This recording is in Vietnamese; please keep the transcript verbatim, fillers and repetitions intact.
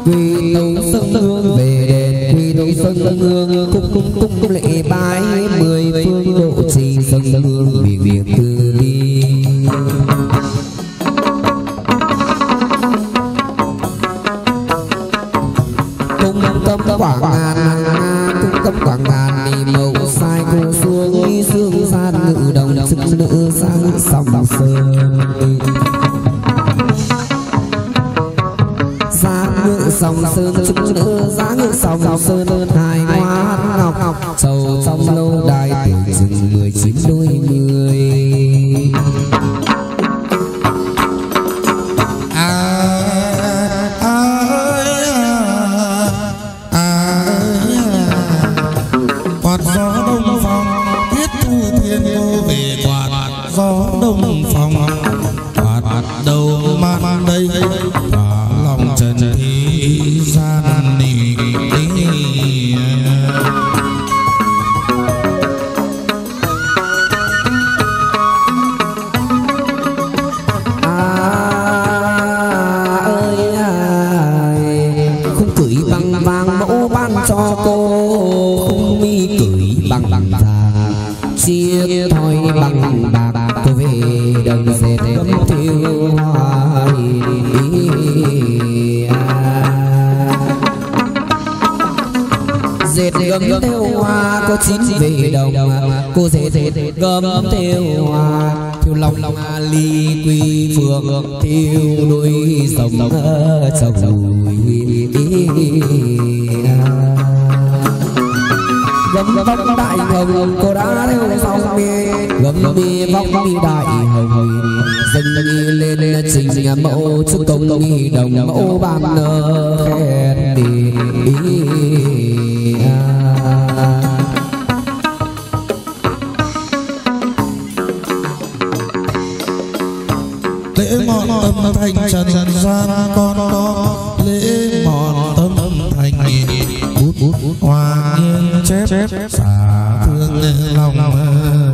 Quy tấu sân hương về đền quy tấu sân hương cung cung cung lễ bái mười phương độ trì sân hương vì việc từ đi. Cung tâm quảng ngàn cung tâm quảng ngàn đi màu sai cô xuống đi sương gian ngự đồng sức nữ sang sòng sơn giá ngự sòng sơn sức nữ giá ngự sòng sơn hài hoa ngọc sầu trong lâu đài tuổi rừng mười chín đôi mươi. Gấm theo hoa có chín về đồng cô dệt dệt gấm theo hoa theo lòng lòng ly quy phượng theo đôi sông sông núi gấm vóc đại hồng cô đã theo sông mi gấm mi vóc mi đại hồng dâng lên trình mẫu chúc công nghi đồng mẫu ban khen đi. Lễ mọn tâm thành trần gian con có lễ mọn tâm thành bút bút hoa nghiêng chép xả thương lòng